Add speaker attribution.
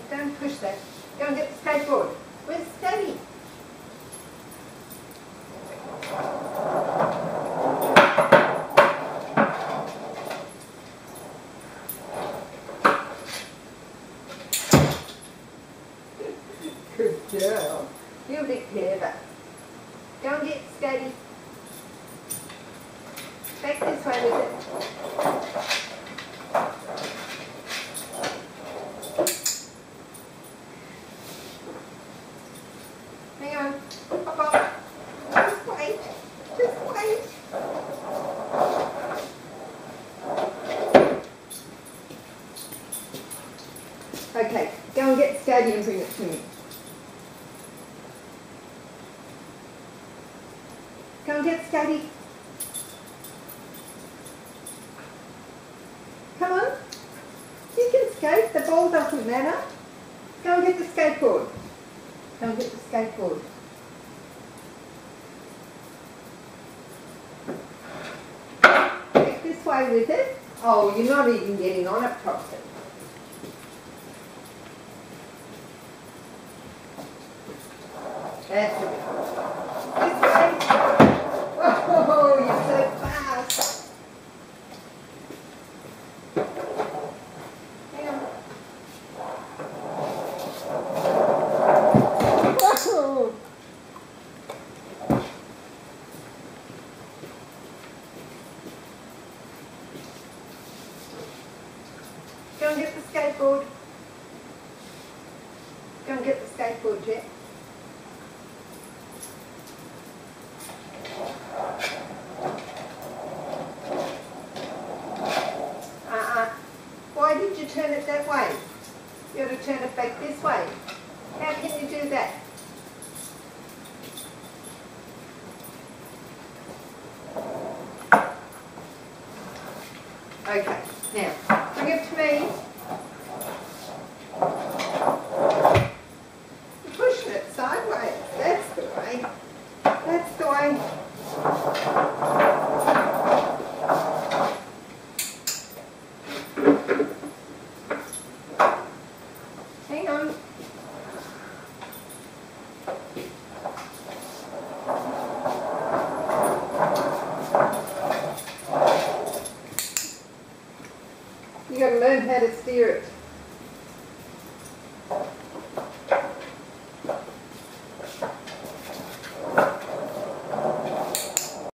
Speaker 1: Don't push that. Go and get the skateboard. Where's Daddy? Good girl. You're a bit clever. Go and get Scotty. Back this way with it. Hang on. Hop up. Just wait. Just wait. Okay, go and get Scotty and bring it to me. Go and get Scotty. Come on. You can skate. The ball doesn't matter. Go and get the skateboard. Go and get the skateboard. Back this way with it. Oh, you're not even getting on it properly. That's it. This way. Oh, you're so fast. Hang on. Whoa. Go and get the skateboard. Go and get the skateboard, Jet. Why did you turn it that way? You ought to turn it back this way. How can you do that? Okay, now bring it to me. You're pushing it sideways. That's the way. That's the way. Hang on. You got to learn how to steer it.